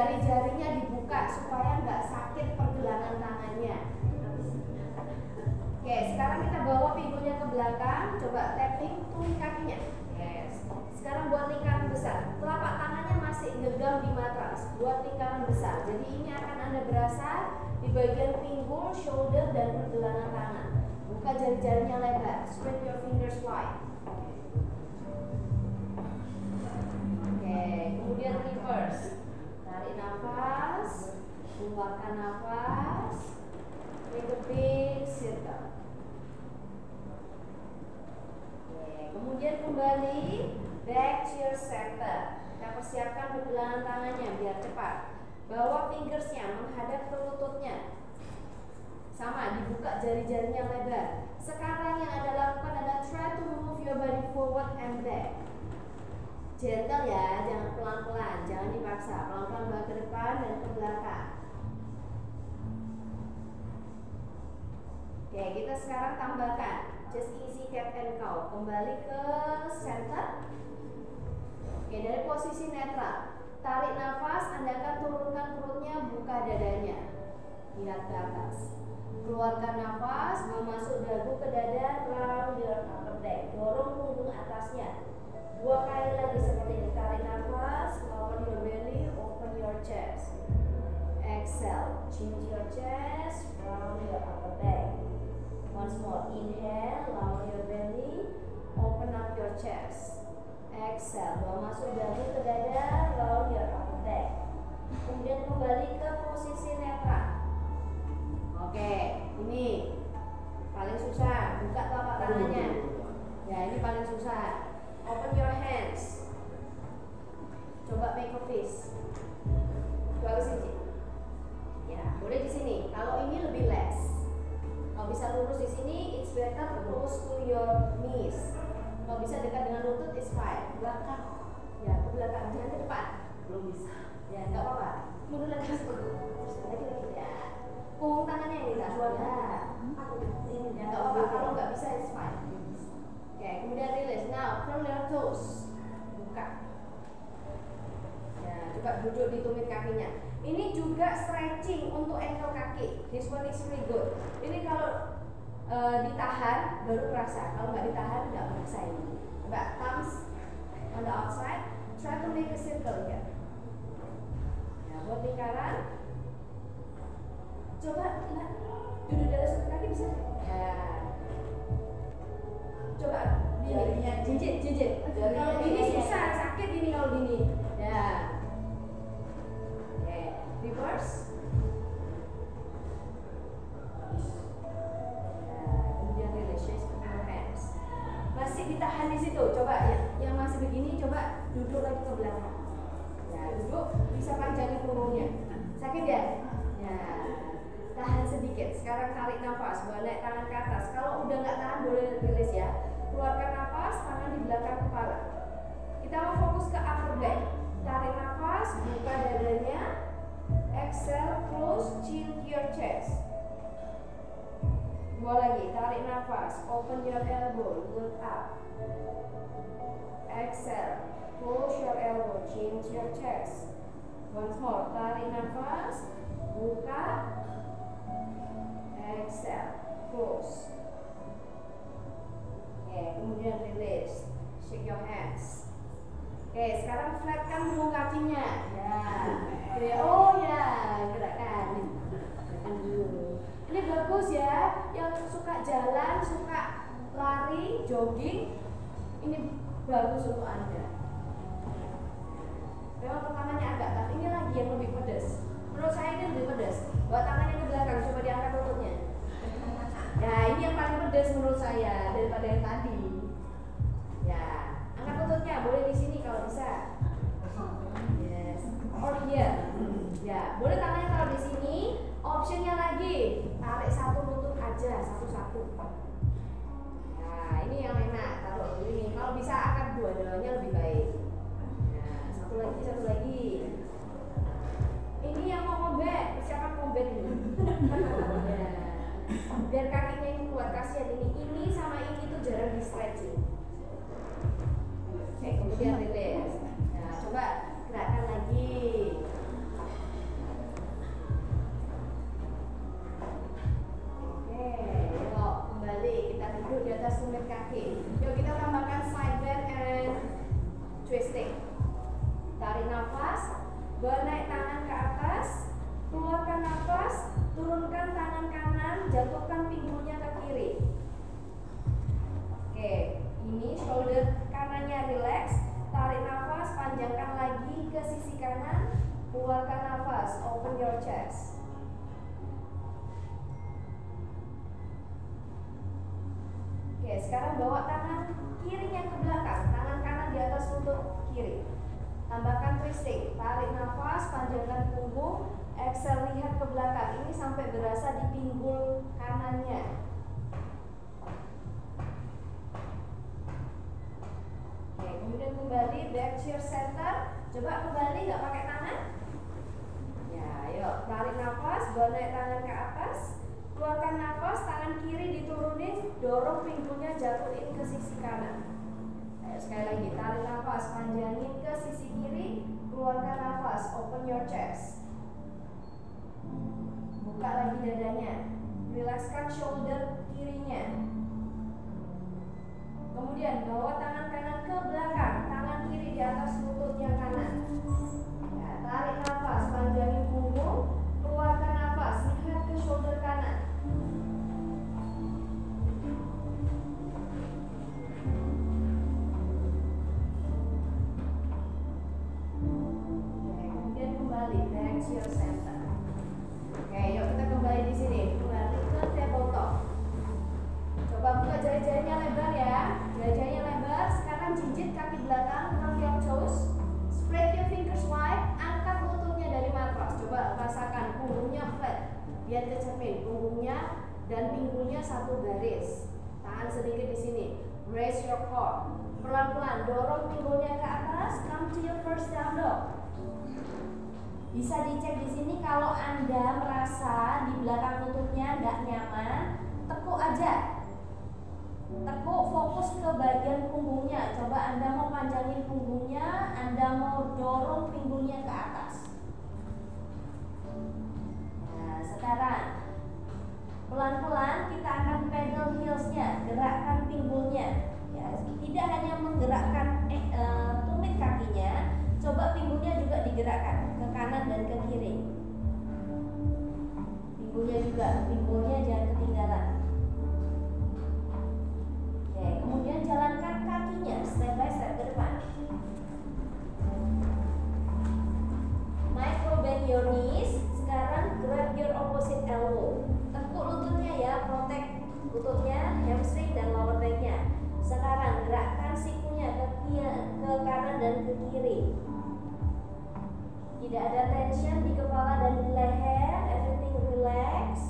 jari-jarinya dibuka supaya nggak sakit pergelangan tangannya. Oke, sekarang kita bawa pinggulnya ke belakang. Coba tapping tuh kakinya. Yes. Sekarang buat lingkaran besar. Telapak tangannya masih genggam di matras. Buat lingkaran besar. Jadi ini akan Anda berasa di bagian pinggul, shoulder, dan pergelangan tangan. Buka jari-jarinya lebar. Spread your fingers wide. Oke, kemudian reverse. Tarik nafas, keluarkan nafas. Make a big circle. Oke, kemudian kembali back to your center. Kita persiapkan pergelangan tangannya biar cepat. Bawa fingersnya menghadap ke lututnya. Sama, dibuka jari-jarinya lebar. Sekarang yang Anda lakukan adalah try to move your body forward and back. Gentle ya, jangan pelan-pelan, jangan dipaksa. Pelan-pelan bawa ke depan dan ke belakang. Oke, kita sekarang tambahkan just easy cat and cow. Kembali ke center. Oke, dari posisi netral. Tarik nafas, Anda akan turunkan perutnya, buka dadanya. Lihat ke atas. Keluarkan nafas, memasuk dagu ke dada, round your upper back. Dorong punggung atasnya. 2 kali lagi seperti ini. Tarik nafas, lower your belly, open your chest. Exhale, chin to your chest, round your upper back. Once more, inhale, lower your belly, open up your chest. Exhale, bawa masuk dagu ke dada, round your upper back. Kemudian kembali ke posisi netral. Oke, ini paling susah. Buka telapak tangannya. Ya, ini paling susah. Open your hands. Coba make a fist. Coba ke sini. Ya, boleh di sini. Kalau ini lebih less. Kalau bisa lurus di sini, it's better close to your knees. Kalau bisa dekat dengan lutut, it's fine. Belakang. Ya, ke belakang, jangan ke depan. Belum bisa. Ya, nggak apa-apa. Mundur lagi. Terus lagi. Ya. Punggung tangannya yang kita suara. Ini ya, nggak apa-apa. Kalau nggak bisa, it's fine. Oke, kemudian release. Now, curl your toes. Buka. Ya, coba duduk di tumit kakinya. Ini juga stretching untuk ankle kaki. This one is really good. Ini kalau ditahan baru kerasa. Kalau nggak ditahan nggak merasa ini. Coba thumbs on the outside. Try to make a circle ya. Ya, buat lingkaran. Coba lihat. Duduk dari satu kaki bisa. Ya. Coba gini, jinjit. Kalau gini susah, sakit ini kalau gini. Ya. Oke, reverse. Ya, kemudian release your hands. Masih ditahan di situ. Coba ya, yang masih begini coba duduk lagi ke belakang. Ya, duduk bisa panjangin punggungnya. Sakit ya? Ya. Tahan sedikit. Sekarang tarik nafas, bawa naik tangan ke atas. Kalau udah nggak tahan boleh release ya. Keluarkan nafas, tangan di belakang kepala. Kita mau fokus ke upper back. Tarik nafas, buka dadanya. Exhale, close chin to your chest. Dua lagi, tarik nafas, open your elbow, look up. Exhale, close your elbow, chin to your chest. Once more, tarik nafas, buka. Exhale, close. Oke, kemudian release. Shake your hands. Oke, sekarang flatkan punggung kakinya. Ya. Oh ya, gerakan. Ini bagus ya. Yang suka jalan, suka lari, jogging, ini bagus untuk Anda. Memang tangannya agak tough. Ini lagi yang lebih pedas. Menurut saya ini lebih pedas. Bawa tangannya ke belakang, coba diangkat lututnya. Ya, ini yang paling pedas menurut saya daripada yang tadi. Ya, angkat lututnya, boleh di sini kalau bisa. Yes. Or here. Ya, boleh tangannya taruh di sini. Optionnya lagi, tarik satu lutut aja, satu-satu. Nah, ini yang enak, taruh ini. Kalau bisa angkat dua-duanya lebih baik. Nah, satu lagi. Ini yang mau combat, persiapan combat ini. Ya. Biar kakinya ini kuat, kasihan ini sama ini tuh jarang di stretching. Oke, kemudian release. Nah, coba gerakan lagi. atas tumit kaki. Yuk kita tambahkan side bend and twisting. Tarik nafas, bawa naik tangan ke atas, keluarkan nafas, turunkan tangan kanan, jatuhkan pinggulnya ke kiri. Oke, ini shoulder kanannya relax, tarik nafas, panjangkan lagi ke sisi kanan, keluarkan nafas, open your chest. Oke, sekarang bawa tangan kirinya ke belakang, tangan kanan di atas lutut kiri. Tambahkan twisting, tarik nafas, panjangkan punggung, exhale lihat ke belakang. Ini sampai berasa di pinggul kanannya. Oke, kemudian kembali back to your center. Coba kembali nggak pakai tangan. Ya, yuk tarik nafas, bawa naik tangan ke atas. Keluarkan nafas, tangan kiri diturunin, dorong pinggulnya jatuhin ke sisi kanan. Ayo sekali lagi, tarik nafas, panjangin ke sisi kiri, keluarkan nafas, open your chest. Buka lagi dadanya, relaxkan shoulder kirinya. Kemudian bawa tangan kanan ke belakang, tangan kiri di atas lututnya kanan. Ya, tarik nafas, panjangin punggung, keluarkan nafas, lihat ke shoulder kanan. Kemudian kembali back to your center. Oke, yuk kita kembali di sini, kembali ke tabletop. Coba buka jari-jarinya lebar ya, jari-jarinya lebar. Sekarang jinjit kaki belakang, turn your toes, spread your fingers wide, angkat lututnya dari matras. Coba rasakan punggungnya flat, lihat ke cermin, punggungnya dan pinggulnya satu garis. Tahan sedikit di sini, raise your core. Pelan-pelan dorong pinggulnya ke atas, come to your first down dog. Bisa dicek di sini kalau Anda merasa di belakang lututnya nggak nyaman, tekuk aja. Tekuk, fokus ke bagian punggungnya. Coba Anda mau panjangin punggungnya, Anda mau dorong pinggulnya ke atas. Nah, sekarang pelan-pelan kita akan pedal heelsnya, gerakkan pinggulnya. Ya, tidak hanya menggerakkan tumit kakinya, coba pinggulnya juga digerakkan ke kanan dan ke kiri. Pinggulnya juga, pinggulnya jangan ketinggalan. Oke, kemudian jalankan kakinya step by step ke depan. Micro bend your knees. Sekarang grab your opposite elbow. Tekuk lututnya ya, protect lututnya, hamstring dan lower backnya. Sekarang gerakkan sikunya ke kanan dan ke kiri. Tidak ada tension di kepala dan di leher, everything relax.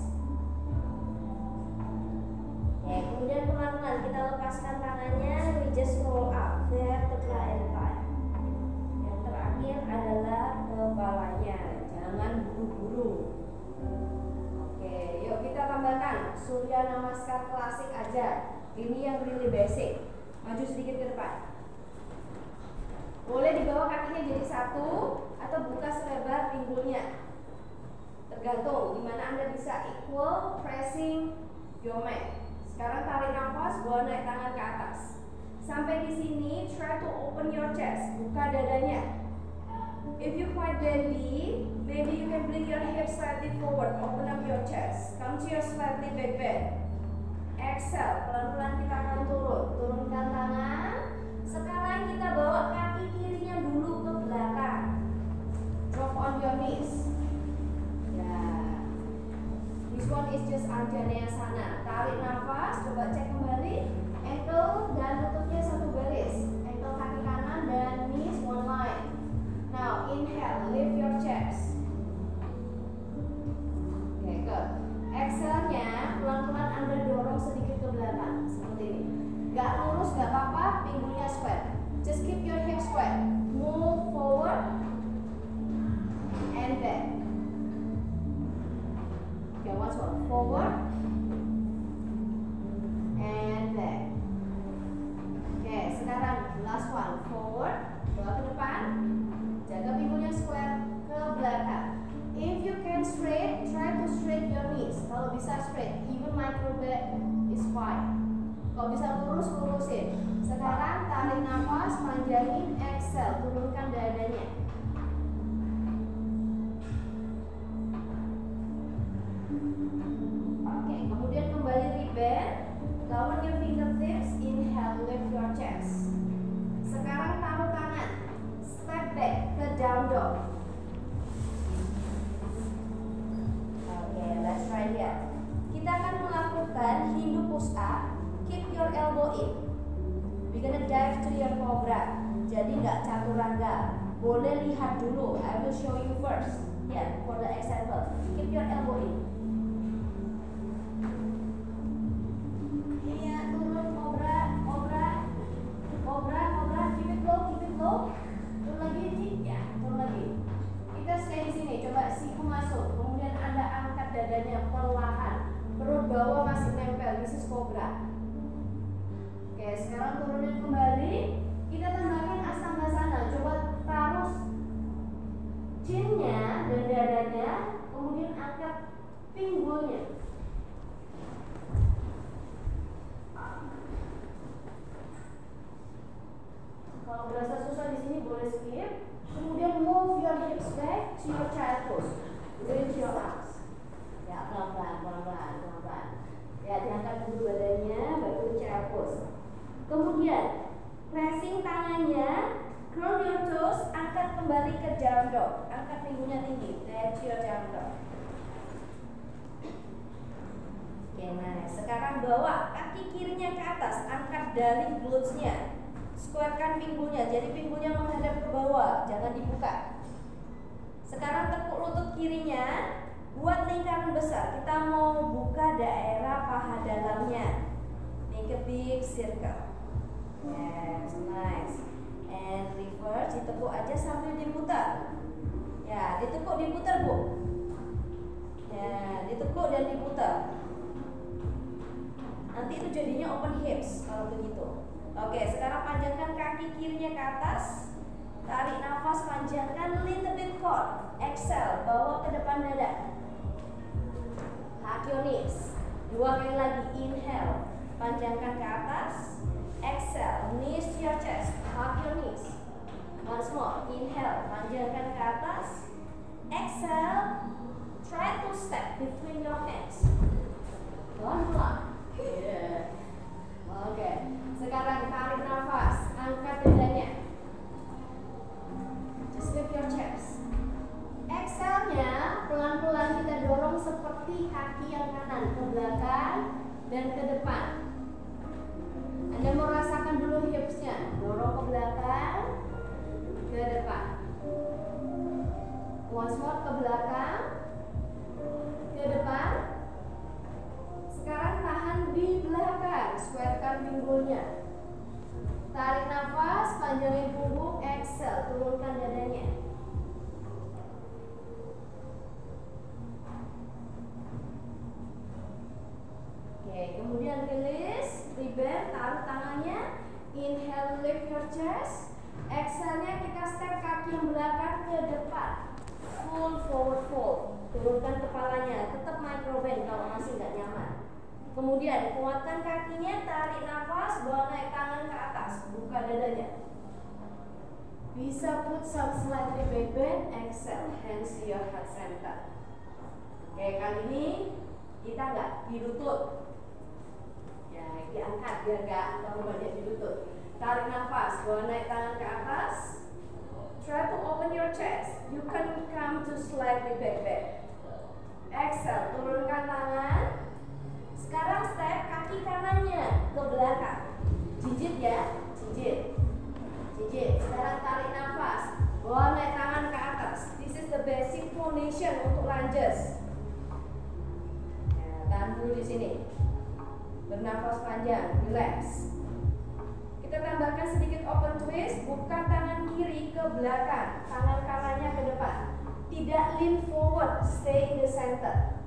Oke, kemudian pelan-pelan kita lepaskan tangannya, we just roll up, vertebra and thigh. Yang terakhir adalah kepalanya, jangan buru-buru. Oke, yuk kita tambahkan Surya Namaskar klasik aja. Ini yang really basic. Maju sedikit ke depan. Boleh dibawa kakinya jadi satu atau buka selebar pinggulnya. Tergantung dimana Anda bisa equal pressing your mat. Sekarang tarik nafas, bawa naik tangan ke atas. Sampai di sini, try to open your chest. Buka dadanya. If you quite bendy, maybe you can bring your hips slightly forward. Open up your chest. Come to your slightly back bend. Exhale, pelan-pelan kita akan turun. Turunkan tangan. Sekarang kita bawa kaki kirinya dulu ke belakang. Drop on your knees. Ya. This one is just Anjaneyasana. Tarik nafas, coba cek kembali. Ankle dan lututnya satu garis. Ankle kaki kanan dan knees one line. Now inhale, lift your chest. Oke, good. Exhale-nya pelan-pelan Anda dorong sedikit ke belakang seperti ini. Gak lurus gak apa-apa, pinggulnya square. Just keep your hips square. Move forward and back. Okay, once more. Forward and back. Oke, sekarang last one. Forward, bawa ke depan. Jaga pinggulnya square ke belakang. If you can straight, try to straight your knees. Kalau bisa straight, even micro bend is fine. Kalau bisa terusin. Sekarang tarik nafas, panjangin, exhale, turunkan dadanya. Oke, kemudian kembali reband. Lower your fingertips, inhale, lift your chest. Sekarang taruh tangan, step back ke down dog. Oke, let's try here. Kita akan melakukan Hindu push up. Keep your elbow in. We're gonna dive to your cobra. Jadi nggak chaturanga. Boleh lihat dulu. I will show you first. Yeah, for the example. Keep your elbow in. Iya, turun cobra, cobra, cobra, cobra. Keep it low, keep it low. Turun lagi, ya, turun lagi. Kita stay di sini. Coba siku masuk. Kemudian Anda angkat dadanya perlahan. Perut bawah masih nempel. This is cobra. Oke, sekarang turunin kembali. Kita tambahkan Astangasana. Coba taruh chinnya dan dadanya, kemudian angkat pinggulnya. Kalau berasa susah di sini boleh skip. Kemudian move your hips back to your child pose. Raise your arms. Ya, pelan-pelan, pelan-pelan, pelan-pelan. Ya, diangkat dulu badannya, baru child pose. Kemudian pressing tangannya, curl your toes, angkat kembali ke down dog. Angkat pinggulnya tinggi, that's your down dog. Oke, nice. Sekarang bawa kaki kirinya ke atas, angkat dari glutes-nya. Squarekan pinggulnya, jadi pinggulnya menghadap ke bawah, jangan dibuka. Sekarang tekuk lutut kirinya, buat lingkaran besar. Kita mau buka daerah paha dalamnya. Make a big circle. Yes, nice. And reverse, ditekuk aja sambil diputar. Ya, ditekuk, diputar, Bu. Ya, ditekuk dan diputar. Nanti itu jadinya open hips kalau begitu. Oke, sekarang panjangkan kaki kirinya ke atas. Tarik nafas, panjangkan, little bit core. Exhale, bawa ke depan dada. Hug your knees. 2 kali lagi, inhale, panjangkan ke atas. Exhale, knees to your chest. Hug your knees. Once more, inhale, panjangkan ke atas. Exhale, try to step between your hands. Pelan-pelan. Yeah. Oke, sekarang tarik nafas, angkat dadanya. Just lift your chest. Exhale-nya pelan-pelan kita dorong seperti kaki yang kanan ke belakang dan ke depan. Anda mau rasakan dulu hipsnya, dorong ke belakang, ke depan. Once more, ke belakang, ke depan. Sekarang tahan di belakang, squarekan pinggulnya. Tarik nafas, panjangin punggung, exhale, turunkan dadanya. Oke, kemudian release, reband, taruh tangannya. Inhale, lift your chest. Exhale-nya kita step kaki yang belakang ke depan. Full forward fold. Turunkan kepalanya, tetap micro bend kalau masih nggak nyaman. Kemudian kuatkan kakinya, tarik nafas, bawa naik tangan ke atas, buka dadanya. Bisa put some slightly back bend, exhale, hands to your heart center. Oke, kali ini kita nggak di lutut. Ya, diangkat biar nggak terlalu banyak di lutut. Tarik nafas, bawa naik tangan ke atas. Try to open your chest. You can come to slightly back bend. Exhale, turunkan tangan. Sekarang step kaki kanannya ke belakang. Jijit ya, jijit. Jijit. Sekarang tarik nafas, bawa naik tangan ke atas. This is the basic foundation untuk lunges. Ya, tahan dulu di sini. Bernafas panjang, relax. Kita tambahkan sedikit open twist, buka tangan kiri ke belakang, tangan kanannya ke depan. Tidak lean forward, stay in the center.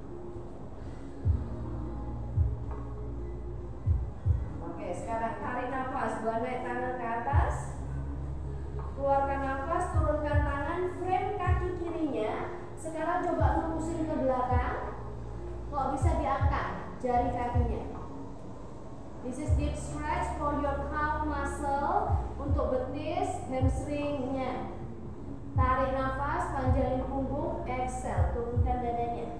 Oke, sekarang tarik nafas, bawa naik tangan ke atas. Keluarkan nafas, turunkan tangan, frame kaki kirinya. Sekarang coba lurusin ke belakang. Kok bisa diangkat jari kakinya. This is deep stretch for your calf muscle, untuk betis, hamstringnya. Tarik nafas, panjangin punggung, exhale, turunkan dadanya.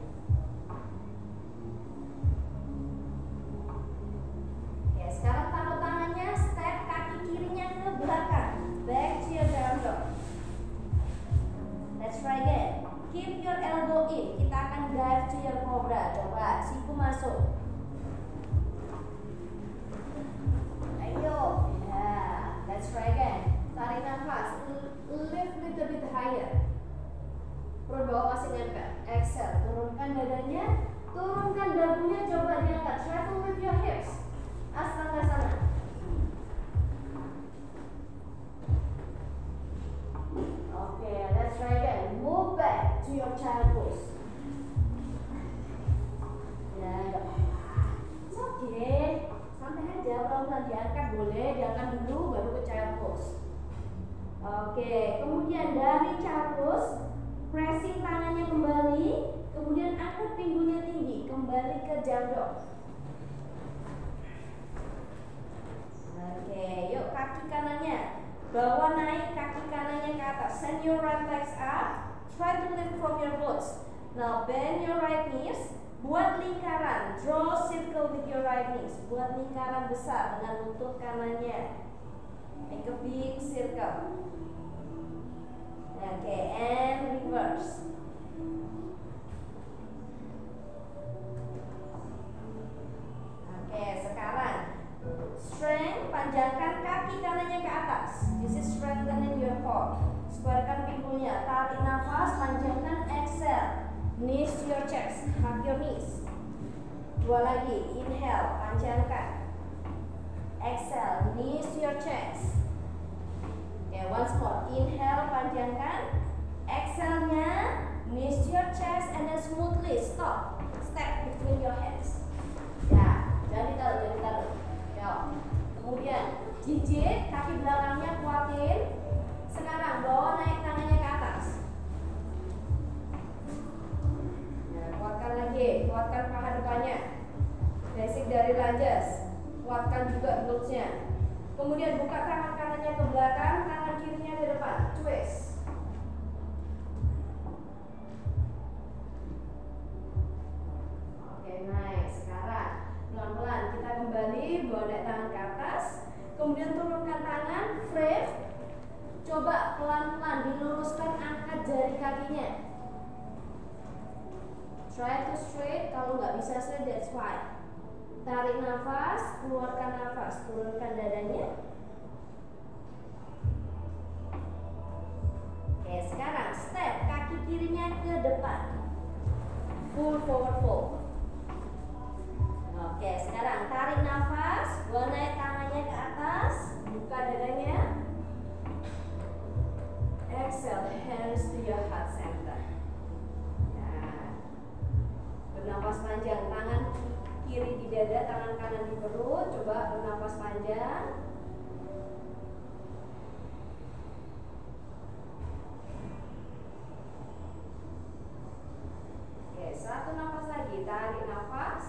Oke, sekarang taruh tangannya, step kaki kirinya ke belakang, back to your down dog. Let's try again. Keep your elbow in. Kita akan dive to your cobra. Coba, siku masuk. Ayo, yeah. Let's try again. Tarik nafas, lift little bit higher. Perut bawah masih nempel. Exhale, turunkan dadanya, turunkan dagunya, coba diangkat. Try to lift your hips. Astangasana. Okay, let's try again. Move back to your child pose. Ya, it's okay. Santai aja, pelan-pelan diangkat boleh, diangkat dulu baru ke child pose. Oke, kemudian dari child pose, pressing tangannya kembali, kemudian angkat pinggulnya tinggi, kembali ke jump dog. Oke, yuk kaki kanannya bawa naik, kaki kanannya ke atas. Send your right legs up. Try to lift from your glutes. Now bend your right knees. Buat lingkaran. Draw circle with your right knees. Buat lingkaran besar dengan lutut kanannya. Make a big circle. Okay, and reverse. Oke, sekarang strength, panjangkan kaki kanannya ke atas. This is strengthening your core. Squarekan pinggulnya, tarik nafas, panjangkan, exhale. Knees to your chest, hug your knees. Dua lagi, inhale, panjangkan. Exhale, knees to your chest. Okay, once more, inhale, panjangkan. Exhale-nya, knees to your chest, and then smoothly stop. Step between your hands. Ya, jangan ditaruh. Kemudian jijit, kaki belakangnya kuatin. Sekarang bawa naik tangannya ke atas. Nah, kuatkan lagi, kuatkan paha depannya. Basic dari lunges, kuatkan juga glutesnya. Kemudian buka tangan kanannya ke belakang, tangan kirinya ke depan. Twist. Oke, nice. Sekarang pelan-pelan kita kembali, bawa naik tangan ke atas, kemudian turunkan tangan, frame. Coba pelan-pelan diluruskan, angkat jari kakinya. Try to straight, kalau nggak bisa straight that's fine. Tarik nafas, keluarkan nafas, turunkan dadanya. Oke, sekarang step kaki kirinya ke depan. Full forward fold. Oke, sekarang tarik nafas, bawa naik tangannya ke atas, buka dadanya. Exhale, hands to your heart center. Nah, bernafas panjang, tangan kiri di dada, tangan kanan di perut. Coba bernafas panjang. Oke, satu nafas lagi, tarik nafas.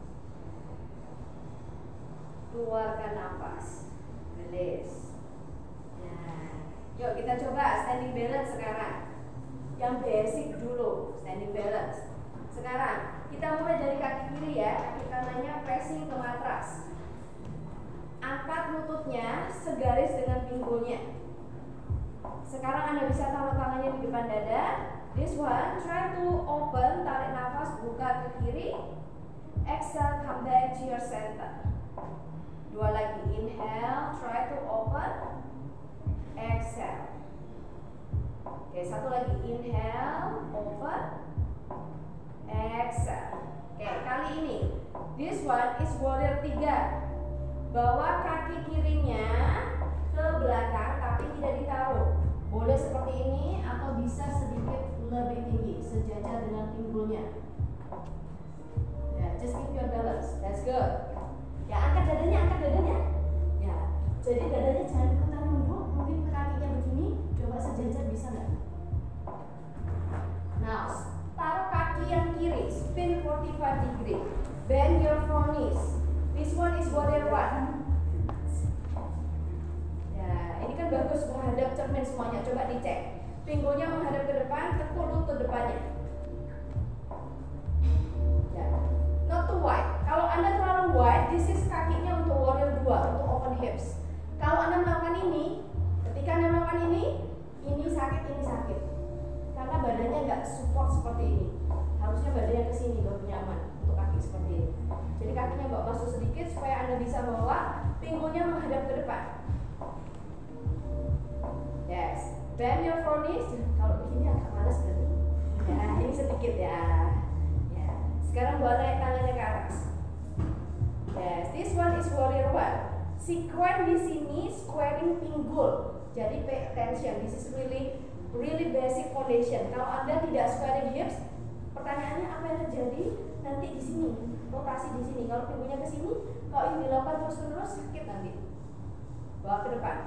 Keluarkan nafas, release. Nah, yuk kita coba standing balance sekarang. Yang basic dulu, standing balance. Sekarang kita mulai dari kaki kiri ya, kaki kanannya pressing ke matras. Angkat lututnya segaris dengan pinggulnya. Sekarang Anda bisa taruh tangannya di depan dada. This one, try to open, tarik nafas, buka ke kiri. Exhale, come back to your center. Dua lagi, inhale, try to open. Exhale. Oke, satu lagi, inhale, open. Exhale. Oke, kali ini this one is warrior 3. Bawa kaki kirinya ke belakang tapi tidak ditaruh. Boleh seperti ini atau bisa sedikit lebih tinggi, sejajar dengan pinggulnya. Ya, just keep your balance. That's good. Ya, angkat dadanya. Ya, jadi dadanya jangan ikutan nunduk, mungkin kakinya begini, coba sejajar bisa nggak? Now, taruh kaki yang kiri, spin 45 degree, bend your front knees. This one is warrior one. Ya, ini kan bagus menghadap cermin semuanya. Coba dicek. Pinggulnya menghadap ke depan, tekuk lutut depannya. Ya. Not too wide. Kalau Anda terlalu wide, this is kakinya untuk warrior 2, untuk open hips. Kalau Anda melakukan ini, ketika Anda melakukan ini sakit, ini sakit. Karena badannya nggak support seperti ini. Harusnya badannya ke sini baru nyaman untuk kaki seperti ini. Jadi kakinya bawa masuk sedikit supaya Anda bisa bawa pinggulnya menghadap ke depan. Yes. Bend your knees. Kalau begini agak males berarti. Ya, ini sedikit ya. Ya. Sekarang bawa naik tangannya ke atas. Yes, this one is warrior one. Square di sini, squaring pinggul. Jadi pay attention. This is really basic foundation. Kalau Anda tidak squaring hips, pertanyaannya apa yang terjadi? Nanti di sini, rotasi di sini. Kalau pinggulnya ke sini, kalau ini dilakukan terus-menerus sakit nanti. Bawa ke depan.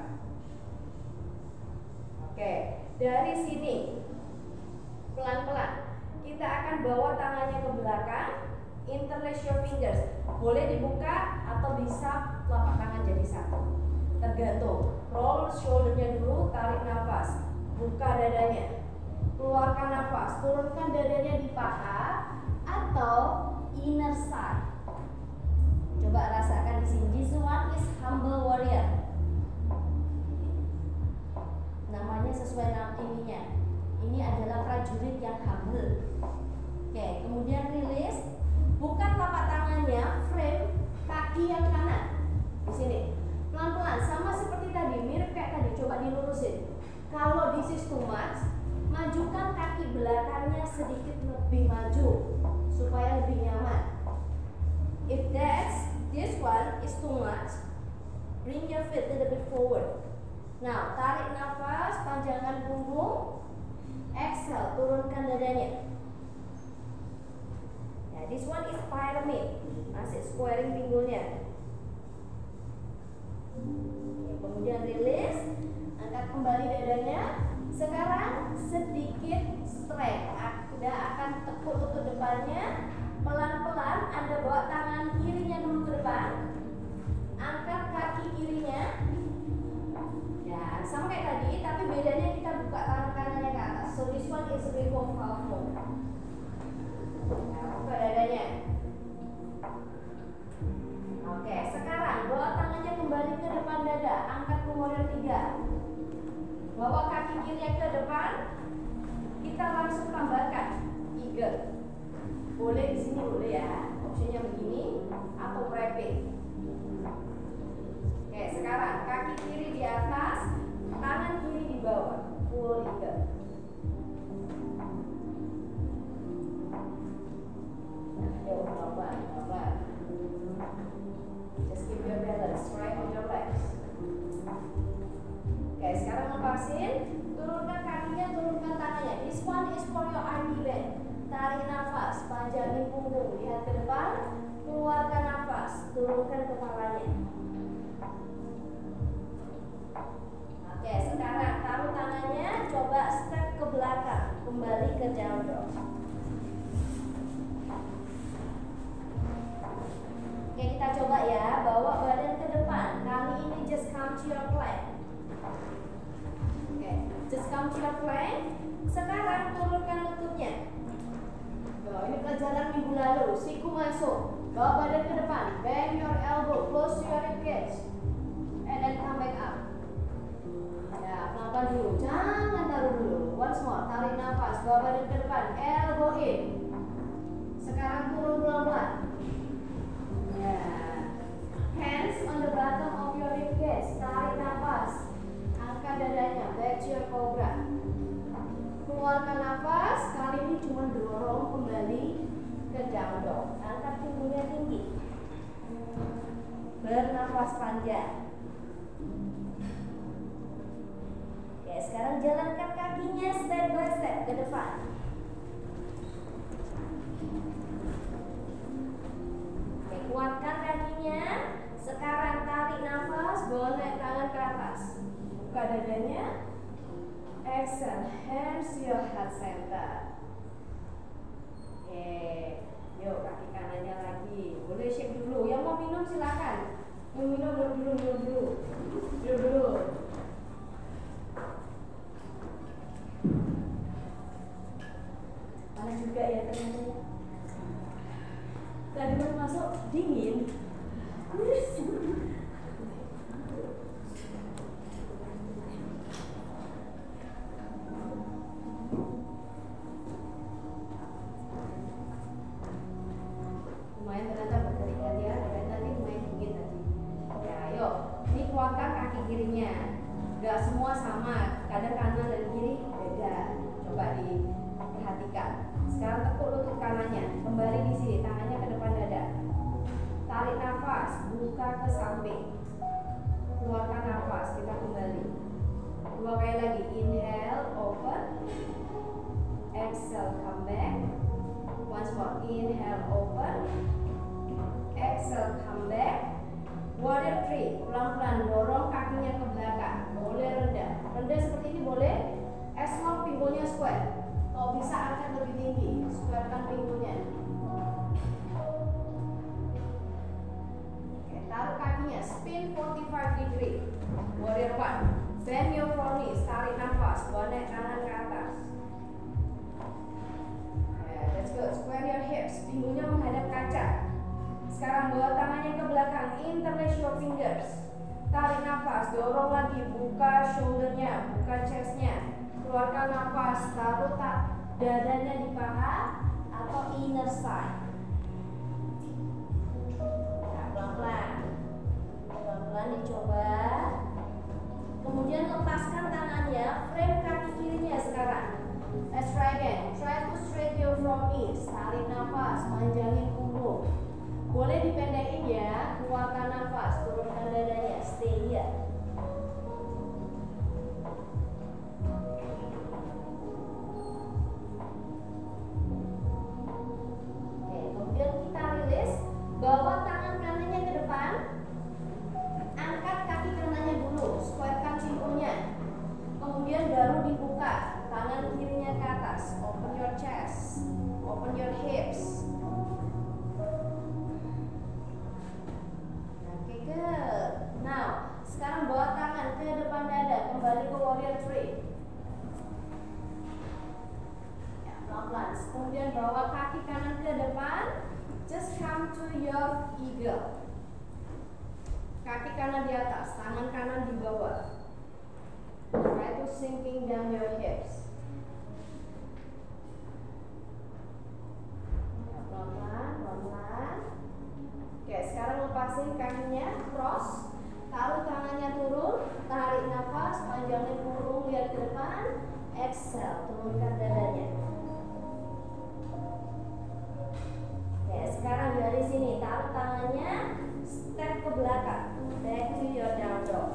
Oke, dari sini pelan-pelan kita akan bawa tangannya ke belakang. Interlace your fingers. Boleh dibuka atau bisa telapak tangan jadi satu. Tergantung. Roll shouldernya dulu, tarik nafas, buka dadanya, keluarkan nafas, turunkan dadanya di paha atau inner side. Coba rasakan di sini. This one is humble warrior. Namanya sesuai nama ininya. Ini adalah prajurit yang humble. Oke, kemudian release. Buka telapak tangannya, frame kaki yang kanan di sini. Pelan-pelan, sama seperti tadi, mirip kayak tadi. Coba dilurusin. Kalau this is too much, majukan kaki belakangnya sedikit lebih maju supaya lebih nyaman. If this one is too much, bring your feet a little bit forward. Now, tarik nafas, panjangkan punggung. Exhale, turunkan dadanya. Nah, this one is pyramid. Masih squaring pinggulnya. Oke, kemudian release. Angkat kembali dadanya. Sekarang sedikit straight. Anda akan tekuk lutut depannya. Pelan-pelan Anda bawa tangan kirinya dulu ke depan. Angkat kaki kirinya. Ya, sama kayak tadi, tapi bedanya kita buka tangan kanannya ke atas. So this one is revolve half moon. Nah, buka dadanya. Oke, sekarang bawa tangannya kembali ke depan dada. Angkat ke warrior 3. Bawa kaki kirinya ke depan. Kita langsung tambahkan eagle. Boleh di sini boleh ya. Opsinya begini atau rapid. Oke, sekarang kaki kiri di atas, tangan kiri di bawah. Full eagle. Yuk, pelan-pelan. Just keep your balance right on your legs. Oke, sekarang lepasin. Turunkan kakinya, turunkan tangannya. This one is for your arm bend. Tarik nafas, panjangin punggung, lihat ke depan. Keluarkan nafas, turunkan kepalanya. Oke, sekarang taruh tangannya, coba step ke belakang, kembali ke down dog. Oke, kita coba ya, bawa badan ke depan. Kali ini just come to your plank. Oke, just come to your plank. Sekarang turunkan lututnya. Ini pelajaran minggu lalu. Siku masuk, bawa badan ke depan. Bend your elbow, close your rib cage, and then come back up. Ya, pelan-pelan dulu, jangan taruh dulu. Once more, tarik nafas, bawa badan ke depan, elbow in. Sekarang turun pelan-pelan. Ya, hands on the bottom of your rib cage. Tarik nafas, angkat dadanya, back to your cobra. Keluarkan nafas, kali ini cuma dorong kembali ke down dog. Angkat punggungnya tinggi. Bernafas panjang. Oke, sekarang jalankan kakinya step by step ke depan. Oke, kuatkan kakinya. Sekarang tarik nafas, bawa naik tangan ke atas. Buka dadanya. Exhale, hands to your heart center. Oke, yuk kaki kanannya lagi. Boleh shake dulu. Yang mau minum silakan. Minum dulu. Panas juga ya ternyata. Tadi baru masuk dingin. Lumayan ternyata berkeringat ya, dan tadi lumayan dingin tadi. Ya, ayo, ini kuatkan kaki kirinya. Gak semua sama, kadang kanan dan kiri beda. Coba diperhatikan. Sekarang tekuk lutut kanannya, kembali di sini, tangannya ke depan dada. Tarik nafas, buka ke samping. Keluarkan nafas, kita kembali. 2 kali lagi, inhale, open. Exhale, come back. Once more, inhale, open. Exhale, come back. Warrior 3, pelan-pelan dorong kakinya ke belakang. Boleh rendah, rendah seperti ini boleh. As long pinggulnya square. Kalau bisa angkat lebih tinggi, squarekan pinggulnya. Oke, taruh kakinya, spin 45 degree. Warrior 1, bend your front knees, tarik nafas, bawa naik tangan ke atas. That's good. Square your hips, pinggulnya menghadap kaca. Sekarang bawa tangannya ke belakang, interlace your fingers. Tarik nafas, dorong lagi, buka shouldernya, buka chestnya. Keluarkan nafas, taruh dadanya di paha atau inner side. Nah, pelan-pelan. Pelan-pelan dicoba. Kemudian lepaskan tangannya, frame kaki kirinya sekarang. Let's try again. Try to straight your front knees. Tarik nafas, panjangin punggung. Boleh dipendekin ya. Keluarkan nafas, turunkan dadanya. Stay here. Oke, kemudian kita rilis. Bawa tangan kanannya ke depan. Angkat kaki kanannya dulu. Squarekan pinggulnya. Kemudian baru dibuka. Tangan kirinya ke atas. Open your chest. Open your hips. Oke, good. Now, sekarang bawa tangan ke depan dada. Kembali ke warrior 3. Ya, pelan-pelan. Kemudian bawa kaki kanan ke depan. Just come to your eagle. Kaki kanan di atas, tangan kanan di bawah. Try to sinking down your hips. Ya, pelan-pelan, pelan-pelan. Oke, sekarang lepasin kakinya, cross. Taruh tangannya turun, tarik nafas, panjangin punggung, lihat ke depan. Exhale, turunkan dadanya. Oke, sekarang dari sini taruh tangannya, step ke belakang. Back to your down dog.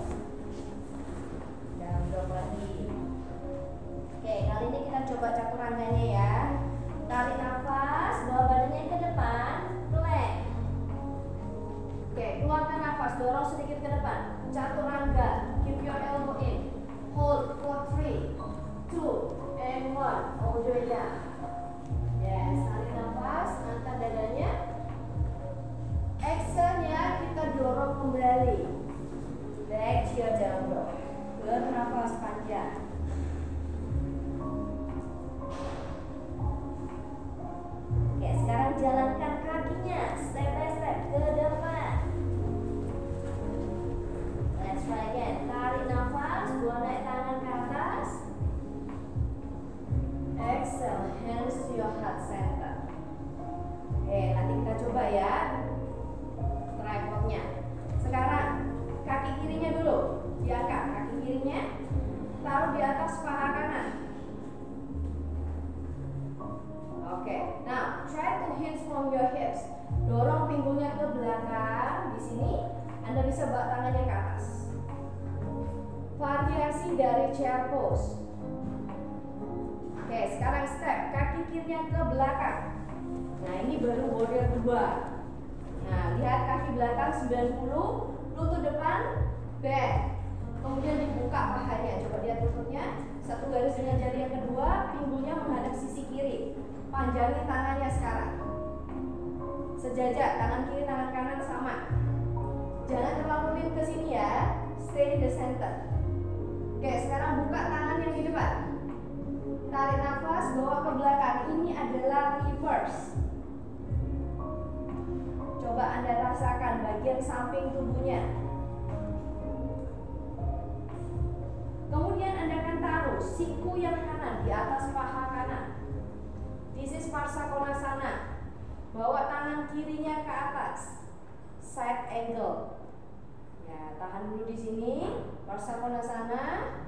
Down dog lagi. Oke, kali ini kita coba caturangganya ya. Tarik nafas, bawa badannya ke depan, plank. Oke, keluarkan nafas, dorong sedikit ke depan. Chaturanga, keep your elbow in. Hold for 3, 2, and 1. All the way down. Yes, tarik nafas, angkat dadanya. Exhale-nya kita dorong kembali. Back to your down dog. Bernafas panjang. Oke, sekarang jalankan kakinya step by step ke depan. Let's try again. Tarik nafas, bawa naik tangan ke atas. Exhale, hands to your heart center. Oke, nanti kita coba ya tripodnya. Sekarang kaki kirinya dulu diangkat, kaki kirinya taruh di atas paha kanan. Oke, now try to hinge from your hips. Dorong pinggulnya ke belakang. Di sini Anda bisa bawa tangannya ke atas. Variasi dari chair pose. Oke, sekarang step kaki kirinya ke belakang. Nah, ini baru warrior 2. Nah, lihat kaki belakang 90, lutut depan bend. Kemudian dibuka pahanya. Coba lihat lututnya. Satu garis dengan jari yang kedua, pinggulnya menghadap sisi kiri. Panjangin tangannya sekarang. Sejajar, tangan kiri, tangan kanan sama. ke sini ya. Stay in the center. Oke, sekarang buka tangan yang di depan. Tarik nafas, bawa ke belakang. Ini adalah reverse. Coba Anda rasakan bagian samping tubuhnya. Kemudian Anda akan taruh siku yang kanan di atas paha kanan. This is Parsakonasana. Bawa tangan kirinya ke atas. Side angle. Ya, tahan dulu di sini. Parsakonasana.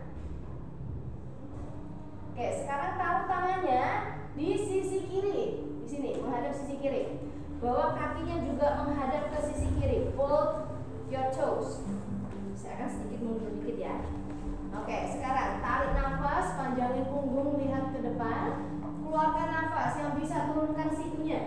Oke, sekarang taruh tangannya di sisi kiri. Di sini, menghadap sisi kiri. Bawa kakinya juga menghadap ke sisi kiri. Fold your toes. Saya akan sedikit mundur dikit ya. Oke, sekarang tarik nafas, panjangin punggung, lihat ke depan. Keluarkan nafas, yang bisa turunkan sikunya.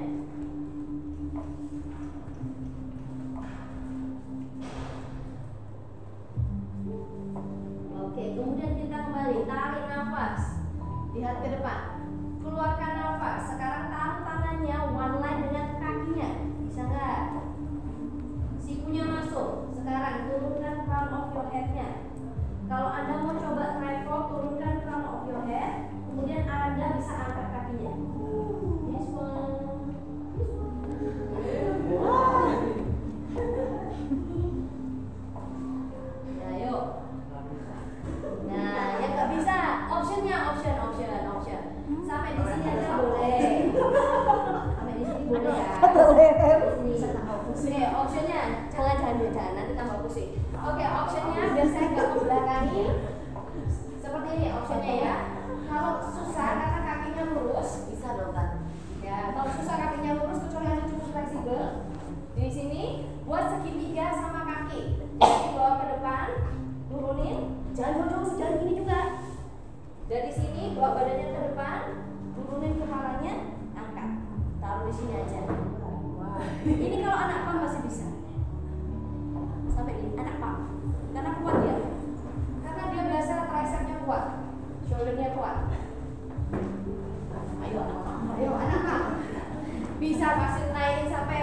Oke, kemudian kita kembali, tarik nafas, lihat ke depan. Keluarkan nafas. Sekarang taruh tangannya one line dengan kakinya. Bisa nggak? Sikunya masuk. Sekarang turunkan crown of your head-nya. Kalau Anda mau coba tripod, turunkan crown of your head. Kemudian Anda bisa angkat kakinya. This one. Nah, yuk. Nah, yang nggak bisa, option. Sampai di sini aja boleh. Sampai di sini boleh ya. Oke, optionnya jangan nanti tambah pusing. Oke, optionnya biar saya nggak membelakangi. Seperti ini optionnya ya. Kalau susah karena kakinya lurus, bisa dong kan? Ya, kalau susah kakinya lurus kecuali Anda cukup fleksibel. Di sini buat segitiga sama kaki. Jadi bawa ke depan, turunin, jangan jauh, jangan gini juga. Dari sini bawa badannya ke depan, turunin kepalanya, angkat, taruh di sini aja. Wah, ini kalau anak pang masih bisa. Sampai ini anak pang, karena kuat dia, karena dia biasa tricepnya kuat, shouldernya kuat. Ayo anak pang, bisa pasti naikin sampai.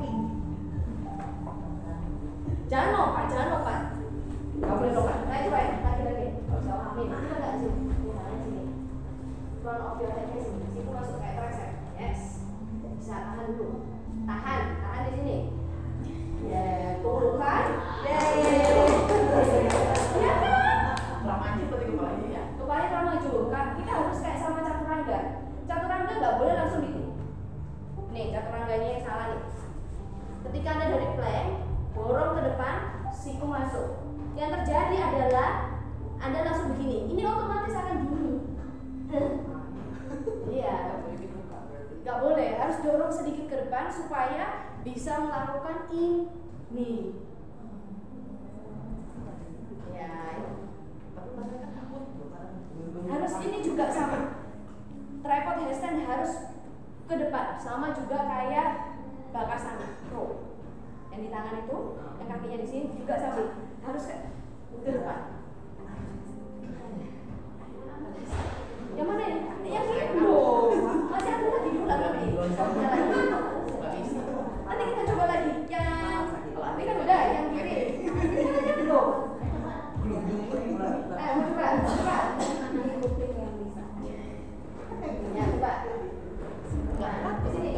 Jangan lompat. Gak boleh lompat. Naik lagi. Amin. Kita nggak sini. Sini. Front of your head-nya sini. Siku masuk kayak tricep. Yes. Bisa tahan dulu. Tahan di sini. Ya, turunkan. Ya kan? Maju berarti kepalanya ya. Kepalanya terlalu maju. Kan kita harus kayak sama chaturanga. Chaturanga nggak boleh langsung di. Nih, chaturangganya yang salah nih. Ketika Anda dari plank, dorong ke depan, siku masuk. Yang terjadi adalah Anda langsung begini. Ini otomatis akan gini. Iya. Gak boleh, harus dorong sedikit ke depan supaya bisa melakukan ini. Ya. Harus ini juga sama. Tripod handstand harus ke depan, sama juga kayak bakasana row. Yang di tangan itu, yang kakinya di sini juga sama, harus ke depan. Yang mana ini? Yang ini belum. Masih ada lagi lagi. Nanti kita coba lagi. Yang ini kan udah, yang kiri. Ini kan aja belum. Coba. Ya, coba. Di sini.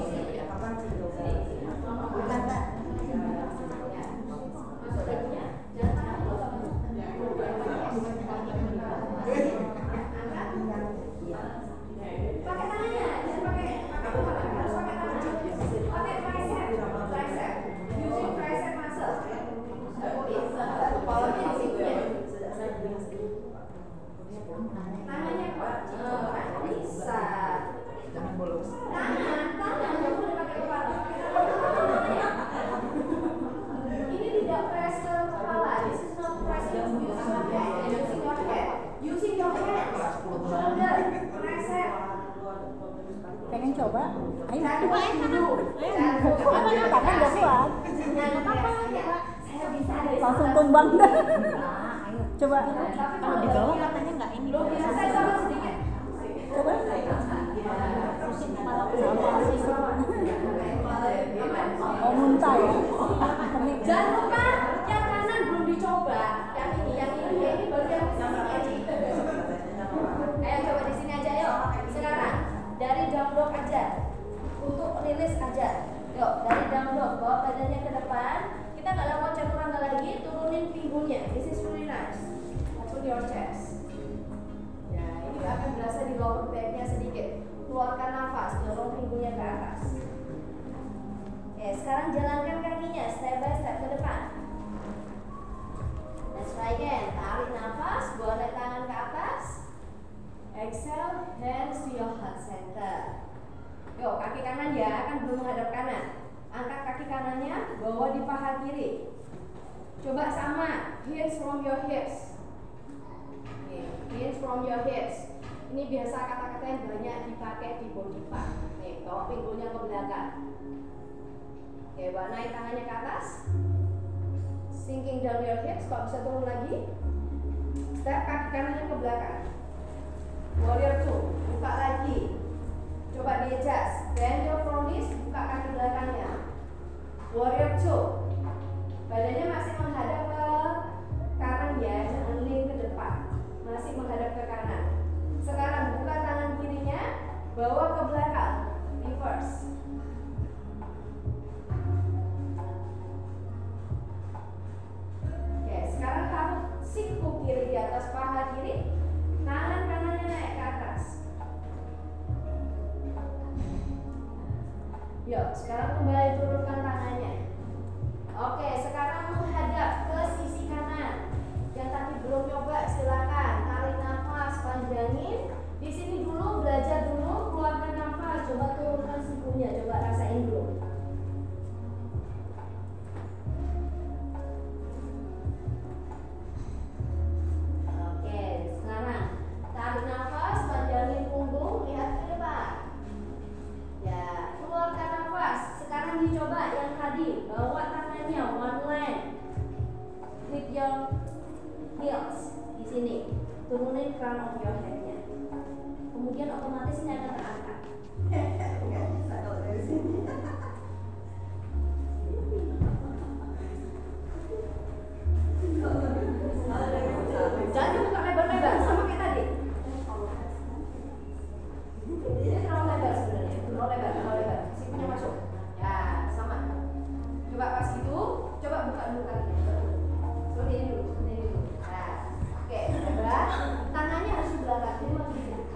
Pengen coba? Ayo coba dulu. Tangan gak kuat. Langsung tumbang dah. Coba. Kalau di bawah katanya nggak ini. Coba. Mau muntah ya? Jangan lupa yang kanan belum Coba sama, hands from your hips. Nih, hands from your hips. Ini biasa kata-kata yang banyak dipakai di body part. Nih, bawa pinggulnya ke belakang. Oke, bawa naik tangannya ke atas. Sinking down your hips, kalau bisa turun lagi. Step kaki kanannya ke belakang. Warrior 2, buka lagi. Coba di adjust. Bend your front knees, buka kaki belakangnya. Warrior 2. Badannya masih menghadap ke kanan ya, jangan lean ke depan. Masih menghadap ke kanan. Sekarang buka tangan kirinya, bawa ke belakang. Reverse. Oke, sekarang taruh siku kiri di atas paha kiri. Tangan kanannya naik ke atas. Yuk, sekarang kembali turunkan tangannya. Oke, sekarang menghadap ke sisi kanan. Yang tadi belum nyoba silakan tarik nafas, panjangin. Di sini dulu belajar dulu, keluarkan nafas, coba turunkan sikunya, coba rasain dulu. Oke, sekarang tarik nafas, panjangin punggung, lihat ke depan. Ya, keluarkan nafas. Sekarang dicoba yang tadi, bawa tangannya one line, flip your heels di sini, turunin crown of your head-nya. Kemudian otomatis ini akan terangkat. Nggak bisa kalau dari sini. Jangan dibuka lebar-lebar sama kayak tadi. Ini terlalu lebar sebenarnya, terlalu lebar. Sikunya masuk. Ya, sama. Coba pas gitu, coba buka dulu kakinya. Seperti ini dulu. Nah, oke, lebar. Tangannya harus di belakang. Jadi masuk di sini.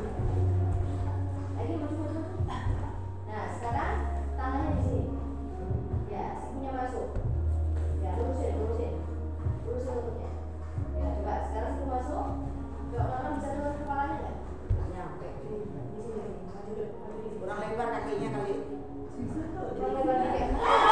Lagi masuk. Nah, sekarang tangannya di sini. Ya, sikunya masuk. Ya, lurusin lututnya. Ya, coba sekarang siku masuk. Coba kanan bisa turun kepalanya nggak? Nyampe. Di sini. Maju dulu. Kurang lebar kakinya kali. Kurang lebar dikit.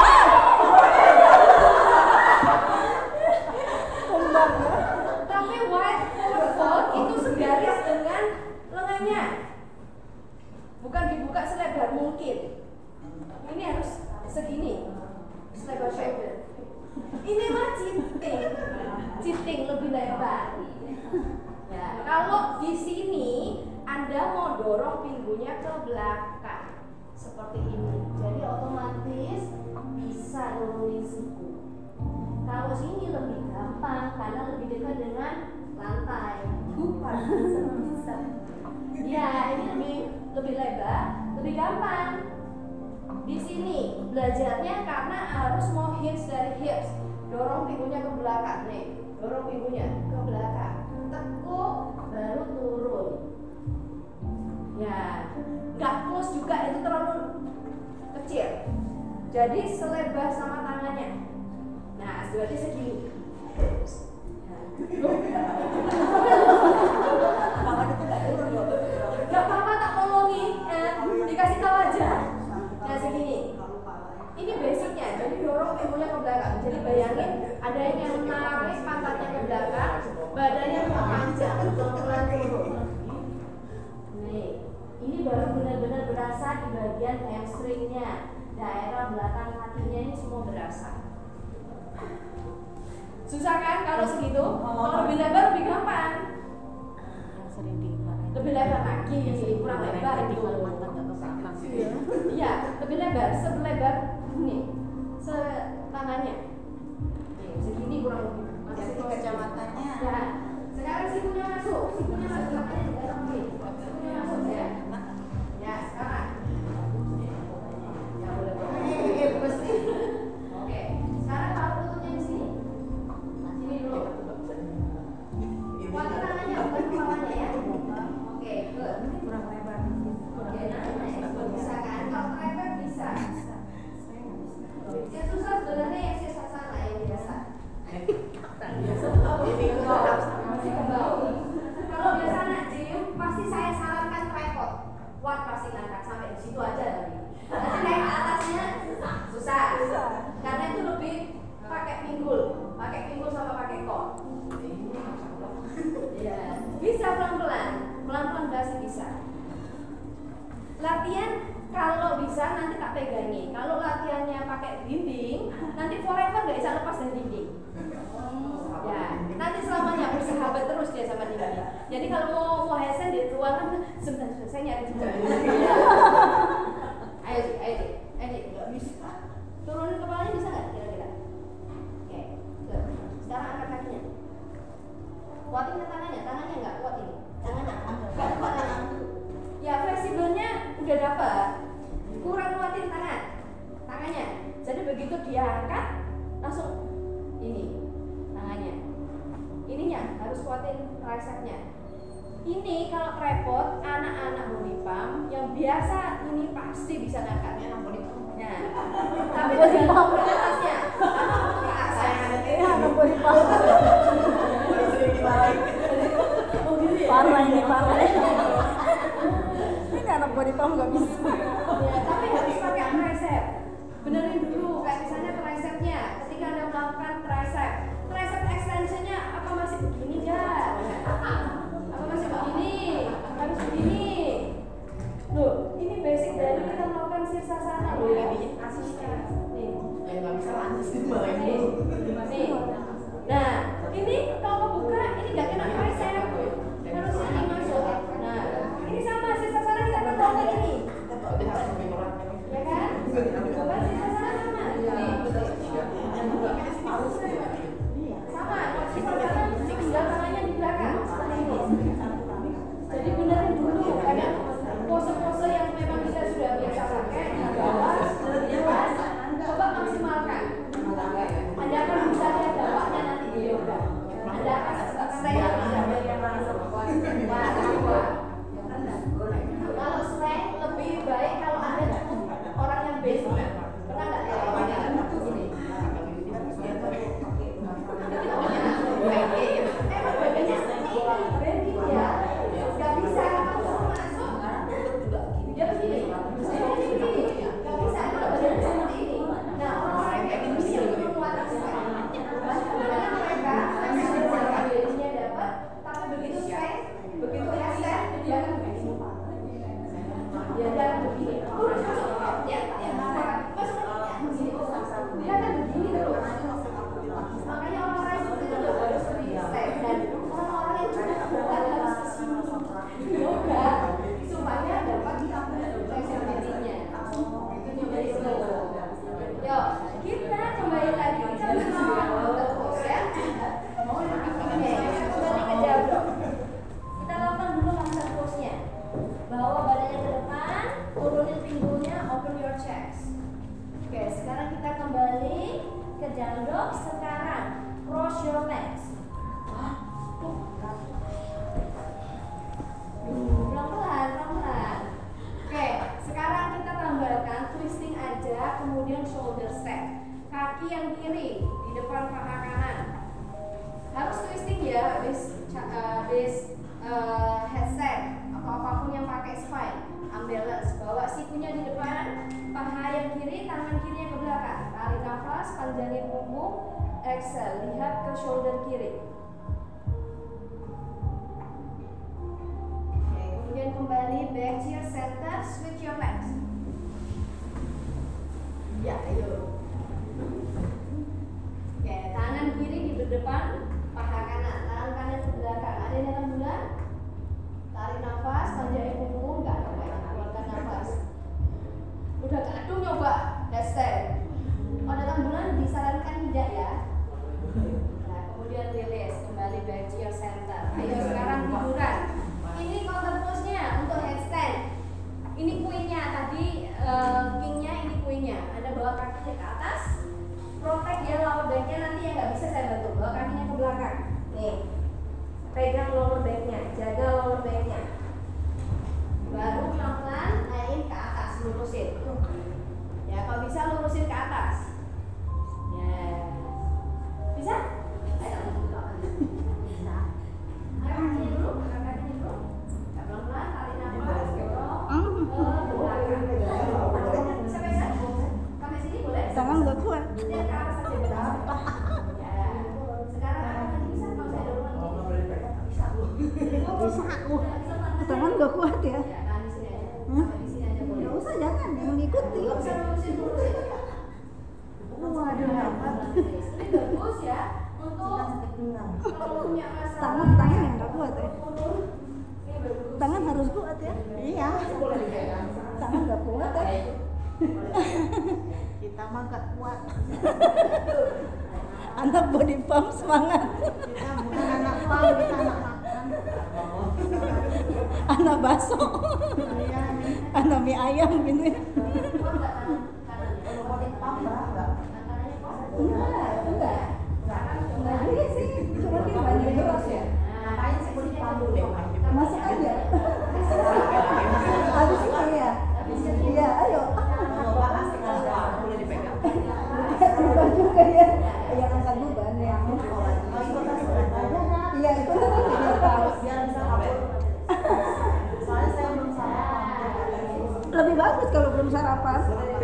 Tumbang ya. Tapi wide forward itu segaris dengan lengannya. Bukan dibuka selebar mungkin. Ini harus segini. Selebar shoulder. Ini mah citing lebih lebar. Ya, kalau di sini Anda mau dorong pinggulnya ke belakang seperti ini. Jadi otomatis bisa nurunin siku. Kalau sini lebih gampang karena lebih dekat dengan lantai. Bukan bisa. Ya, ini lebih lebar, lebih gampang. Di sini belajarnya karena harus mau hips dari hips. Dorong pinggulnya ke belakang nih. Dorong pinggulnya ke belakang. Tekuk baru turun. Ya, nggak close juga, itu terlalu kecil. Jadi selebar sama tangannya. Nah, berarti segini. Gak apa-apa, tak tolongin, dikasih tahu aja. Nah, segini. Ini basicnya, jadi dorong pinggulnya ke belakang. Jadi bayangin ada yang menarik pantatnya ke belakang, badannya panjang, pelan-pelan turun. Nih, ini baru benar-benar berasa di bagian hamstringnya, daerah belakang kakinya ini semua berasa. Susah kan kalau segitu? Kalau lebih lebar lebih gampang. Lebih lebar kaki, kurang lebar itu. Iya, lebih lebar, selebar ini, tangannya. Segini kurang lebih. Jadi kacamatanya. Ya, sekarang sikunya masuk, makanya digarong gini. Sikunya masuk ya. Ya, sekarang. Ya, boleh. Pasti. Oke, sekarang taruh lututnya di sini. Sini dulu. Kuatin tangannya, bukan kepalanya ya. Oke, good. Kurang lebar. Oke, nah, bisa kan? Kalau lebar bisa. Yang susah sebenarnya yang Jadi kalau mau headset di ruangan, sebentar saya nyari juga. Ayo, nggak bisa. Turunin kepalanya bisa nggak kira-kira? Oke, good. Sekarang angkat kakinya. Kuatin ke tangannya nggak kuat ini. Tangannya, nggak kuat tangan. Ya fleksibelnya udah dapat. Kurang kuatin tangannya. Jadi begitu dia angkat, langsung ini tangannya. Ininya harus kuatin tricepnya. Ini kalau repot anak-anak body pump yang biasa ini pasti bisa ngangkatnya anak body pump. Nah, tapi tergantung atasnya. Anak ke atas. Anak body pump. Parah ini parah. Ini anak body pump nggak bisa. Ya, tapi harus pakai tricep. Benerin dulu kayak misalnya tricepnya. Ketika Anda melakukan tricep extensionnya apa masih begini enggak? Apa masih begini? Harus begini. Loh, ini basic dari kita melakukan sirsasana loh ya. Asisten. Nih. Nggak bisa langsung Nih. Nah, ini kalau kebuka ini nggak kena tricep. Harus ini masuk. Nah, ini sama sirsasana kita kan melakukan ini. Ya kan? Coba sirsasana sama. Nih. Sama, sirsasana tinggal tangannya di belakang. Jadi benerin dulu karena pose-pose yang memang kita sudah biasa pakai di bawah, di depan, coba maksimalkan. Anda akan bisa lihat dampaknya nanti di yoga. Anda akan strength bisa yang langsung. Wah. Kalau strength lebih baik kalau Anda cukup orang yang basic. Pernah nggak lihat orang yang begini? Emang badannya seperti ini, ready ya. Gak bisa kalau masuk. Dia begini. Saya begini. Gak bisa kalau badannya seperti ini. Nah, orang-orang yang kayak bisa menguatkan mereka badannya dapat, tapi begitu strength, begitu headset, dia akan begini. Dia akan begini. Dia akan begini terus. Makanya orang-orang seperti itu harus lebih strength dan orang-orang yang sudah bukan harus kesini yoga supaya dapat fleksibilitasnya. Jadi yuk kita kembali lagi kita melakukan motor pose ya. Oke, kembali ke jabro. Kita lakukan dulu motor pose-nya. Bawa badannya ke depan, turunin pinggulnya, open your chest. Oke, sekarang kita kembali ke jandok. Sekarang cross your legs. Pelan-pelan. Oke, sekarang kita tambahkan twisting aja, kemudian shoulder step. Kaki yang kiri di depan paha kanan. Harus twisting ya, habis headset atau apapun yang pakai spine. Unbalance, bawa sikunya di depan, paha yang kiri, tangan kirinya ke belakang. Tarik nafas, panjangin punggung, exhale, lihat ke shoulder kiri. Oke, kemudian kembali back to your center, switch your legs. Ya, ayo. Oke, tangan kiri di depan, paha kanan, tangan kanan ke belakang. Ada yang dalam bulan? Tarik nafas, panjangin punggung, nggak ada yang keluarkan nafas. Udah kadung nyoba headset. Oh, dalam bulan disarankan tidak ya. Nah, kemudian release, kembali back to your center. Ayo sekarang tiduran. Ini counter pose-nya untuk headstand. Ini queen-nya tadi, king-nya ini queen-nya. Anda bawa kakinya ke atas, protect ya lower back-nya, nanti yang nggak bisa saya bantu. Bawa kakinya ke belakang. Nih, pegang lower back-nya, jaga lower back-nya. Baru pelan-pelan naikin ke atas, lurusin. Ya, kalau bisa lurusin ke atas. Ya, bisa? Ayo, bisa. Ayo kakinya dulu, kakinya dulu. Pelan-pelan tarik nafas, dorong ke belakang. Bisa pegang? Sampai sini boleh? Tangan nggak kuat. Dia ke atas aja benar. Ya. Sekarang tangan bisa kalau saya dorong lagi. Bisa. Bisa. Tangan nggak kuat ya. Ya, tahan di sini aja. Sampai di sini aja boleh. Nggak usah, jangan mengikuti. Nggak usah lurusin. Waduh. Ini bagus ya untuk Kalau punya masalah Tangan yang nggak kuat ya. ini bagus. Tangan harus kuat ya. Iya. Tangan nggak kuat ya. Kita mah gak kuat. Anak body pump semangat. Kita bukan anak pang, kita anak makan. Anak baso. Iya. Anak mie ayam gitu ya. Kuat nggak kanan? Body pump enggak? Kanannya kuat? Enggak. Enggak juga sih. Cuma dia banyak gelas ya. Ngapain sih body pump dulu deh? Masuk aja. Habis ini ya. Iya, ayo. Coba asik aja, boleh dipegang. Bukan juga ya. Yang angkat beban ya. Mau ikut asik aja. Iya, itu kan tidak tahu. Biar bisa kabur. Soalnya saya belum sarapan. Lebih bagus kalau belum sarapan.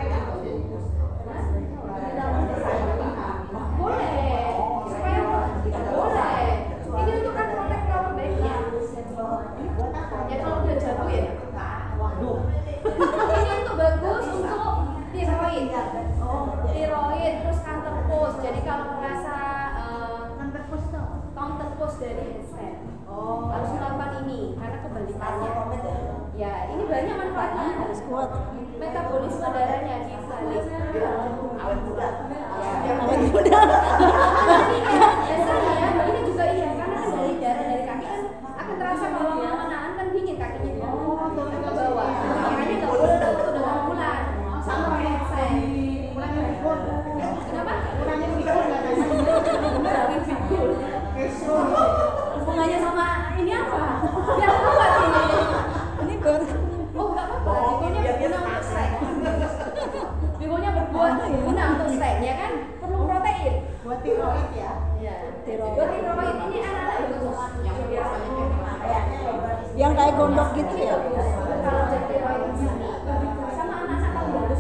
Boleh. Supaya boleh. Ini untuk kan protect lower back-nya. Ya kalau udah jatuh ya. Waduh. Ini untuk bagus untuk tiroid. Tiroid terus counter pose. Jadi kalau merasa counter pose dari handstand. Harus melakukan ini karena kebalikannya. Ya, ini banyak manfaatnya. Harus kuat. Metabolisme darahnya dibalik. Awet muda. Awet muda. Biasanya ya, ini juga iya karena kan dari darah dari kaki kan akan terasa kalau menahan kan dingin kakinya turun ke bawah. Makanya nggak boleh tuh dengan bulan sama handstand. Kenapa? Kurangin pikul. Hubungannya sama ini apa? Biar kuat ini. Ini baru. Oh nggak apa-apa. Bigonya berguna untuk strength. Bigonya berguna untuk strength ya kan? Perlu protein. Buat tiroid ya. Iya. Tiroid. Buat tiroid ini anak-anak bagus. Yang biasanya Yang kayak gondok gitu ya. kalau jadi tiroid di sini sama anak-anak kalau bagus.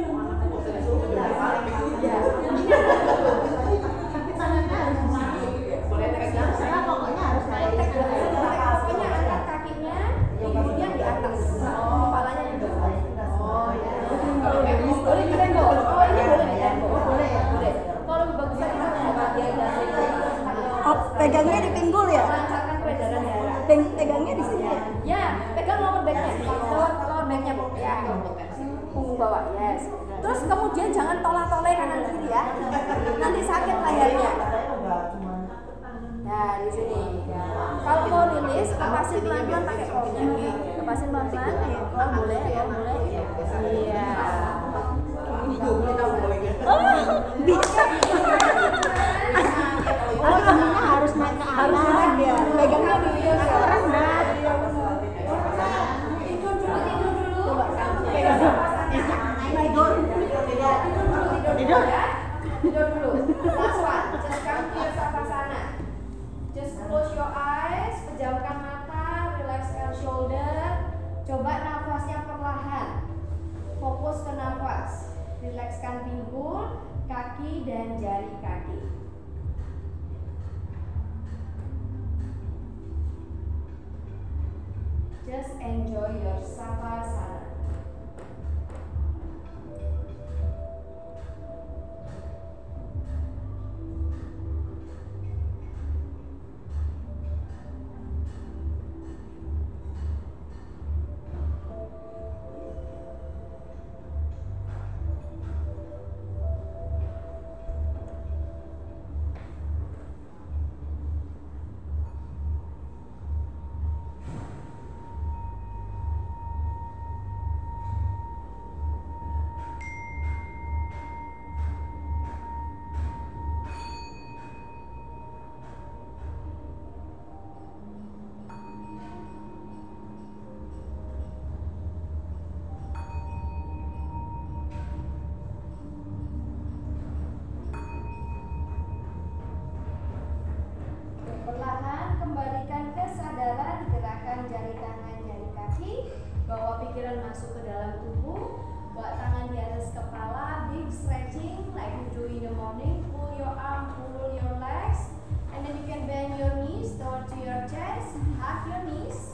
Ya. Boleh pegang. Saya pokoknya harus kayak Pokoknya angkat kakinya, kemudian di atas, kepalanya di bawah. Oh ya. Boleh ditembok. Oh ini boleh ditembok. Boleh ya. Boleh. Kalau bagusnya itu bagian dari Oh, pegangnya di pinggul ya. melancarkan peredaran darah. Pegangnya di sini ya. Ya, pegang lower back-nya. Lower back-nya, Bu. Ya. Punggung bawah. Yes. Terus kemudian jangan tolak-tolak kanan kiri ya. Nanti sakit lehernya. Nah, di sini. Kalau mau rilis, lepasin pelan-pelan pakai kolnya. Lepasin pelan-pelan. Oh, boleh, ya, boleh. Iya. Oh, bisa. Harus naik ke Harus naik ya. Pegangnya di rendah. Tidur dulu. Coba Pegang tidur. Tidur ya. Tidur dulu. Last one. Just come to your savasana. Just close your eyes, pejamkan mata, relaxkan shoulder. Coba nafasnya perlahan. Fokus ke nafas. Relaxkan pinggul, kaki dan jari kaki. Just enjoy your savasana. Perlahan kembalikan kesadaran, gerakan jari tangan, jari kaki. Bawa pikiran masuk ke dalam tubuh. Bawa tangan di atas kepala. Big stretching like you do in the morning. Pull your arm, pull your legs. And then you can bend your knees toward to your chest. Hug your knees.